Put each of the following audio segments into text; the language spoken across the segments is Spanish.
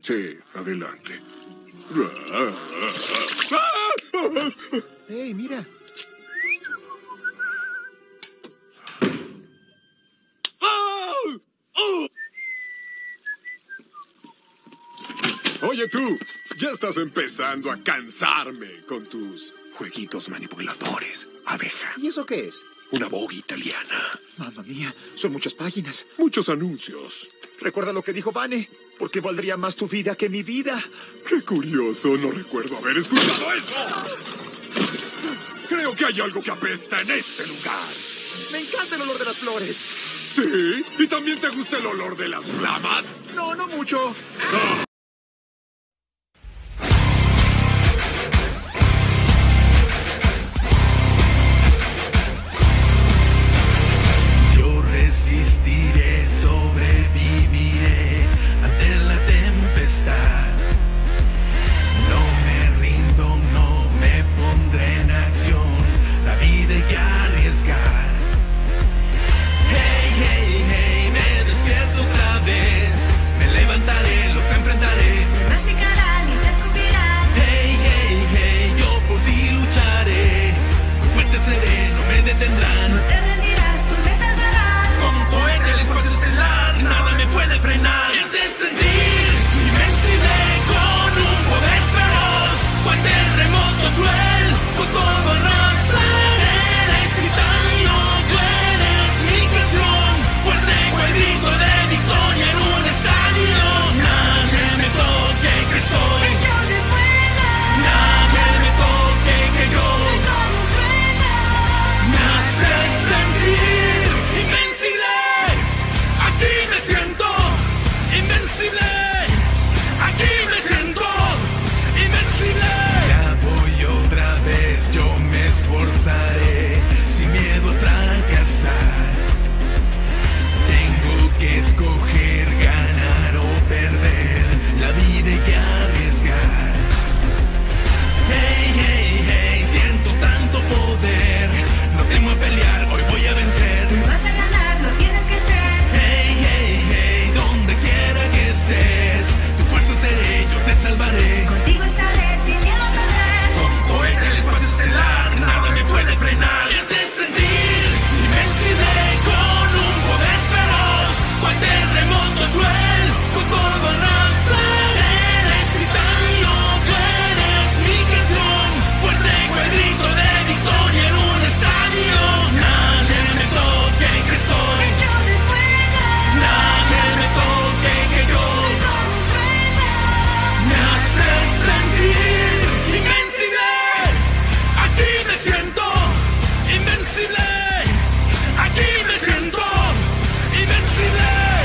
Sí, adelante. ¡Hey, mira! Oye tú, ya estás empezando a cansarme con tus jueguitos manipuladores, abeja. ¿Y eso qué es? Una vogue italiana. Mamma mía, son muchas páginas. Muchos anuncios. Recuerda lo que dijo Vane, porque valdría más tu vida que mi vida. Qué curioso, no recuerdo haber escuchado eso. Creo que hay algo que apesta en este lugar. Me encanta el olor de las flores. ¿Sí? ¿Y también te gusta el olor de las flamas? No, no mucho. ¡Ah! Resistiré, sobreviviré ante la tempestad. No me rindo, no me pondré en acción. La vida hay que arriesgar. Hey, hey, hey, me despierto otra vez. Me levantaré, los enfrentaré. Te masticarán y te escupirán. Hey, hey, hey, yo por ti lucharé. Muy fuerte seré, no me detendrán. No te rendirás, tú me salvarás. Como un cohete el espacio estelar, nada me puede frenar. Me hace sentir invencible con un poder feroz. Cual terremoto cruel, con todo arrasaré. Eres titanio, tú eres mi canción. Fuerte cual grito de victoria en un estadio. Nadie me toque que estoy Hecho de fuego. Nadie me toque que yo Soy como un trueno. me hace sentir invencible. Aquí me siento invencible. Aquí me siento invencible. Ya voy otra vez, yo me esforzaré sin miedo a fracasar. Tengo que escoger ganar o perder. La vida hay que arriesgar. Hey, hey, hey, siento tanto poder. No temo a pelear, hoy voy a vencer. Tú vas a ganar, no tienes que ser. Hey, hey, hey, donde quiera que estés, tu fuerza seré, yo te salvaré. Contigo estaré sin miedo a perder. Como cohete el espacio estelar, nada me puede frenar. Me hace sentir invencible con un poder feroz. Cual terremoto cruel, con todo arrasaré. Eres titanio, tú eres mi canción. Fuerte cual grito de victoria en un estadio. Nadie me toque que estoy Hecho de fuego. Nadie me toque que yo Soy como un trueno. me hace sentir invencible. Aquí me siento invencible. Aquí me siento invencible.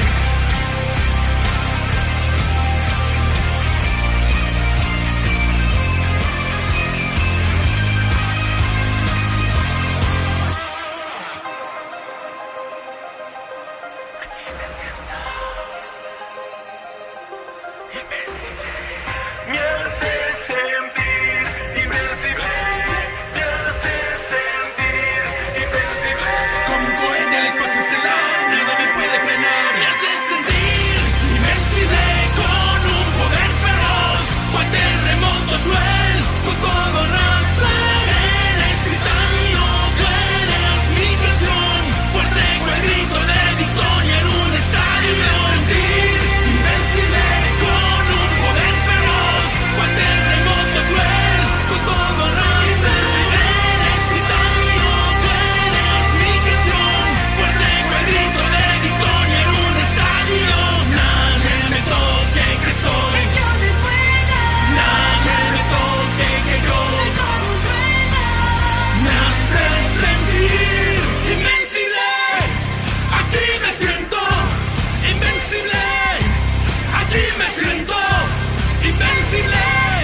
Me hace sentir invencible. Me hace sentir invencible. Como un cohete al espacio estelar, nada me puede frenar. Me hace sentir invencible con un poder feroz. Cual terremoto cruel, con todo arrasaré. Eres titanio, tú eres mi canción. Fuerte cual grito de victoria en un estadio. Me hace sentir invencible con un poder feroz. Cual terremoto cruel, con todo arrasaré. Eres titanio, tú eres mi canción. Fuerte cual grito de victoria en un estadio. Nadie me toque que estoy Hecho de fuego. Nadie me toque que yo Soy como un trueno. me hace sentir invencible. Aquí me siento invencible. Aquí me siento invencible.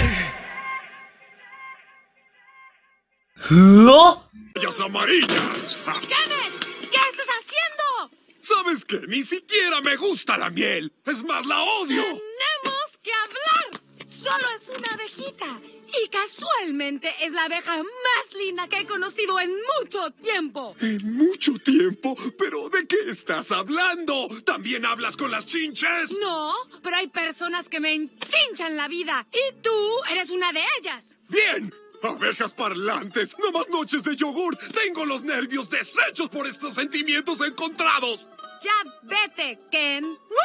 ¡Rayas amarillas! Ah, ¡Kenneth! ¿Qué estás haciendo? ¿sabes qué? Ni siquiera me gusta la miel. Es más, la odio. Tenemos que hablar. Solo es una abejita. Y casualmente Realmente es la abeja más linda que he conocido en mucho tiempo. En mucho tiempo. ¿Pero de qué estás hablando? ¿También hablas con las chinches? No, pero hay personas que me enchinchan la vida. Y tú eres una de ellas. ¡Bien! ¡Abejas parlantes! ¡No más noches de yogur! ¡Tengo los nervios deshechos por estos sentimientos encontrados! Ya vete, Ken.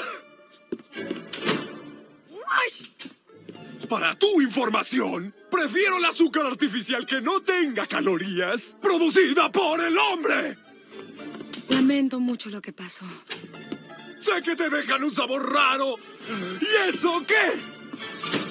Para tu información, prefiero el azúcar artificial que no tenga calorías, producida por el hombre. Lamento mucho lo que pasó. Sé que te dejan un sabor raro. ¿Y eso qué?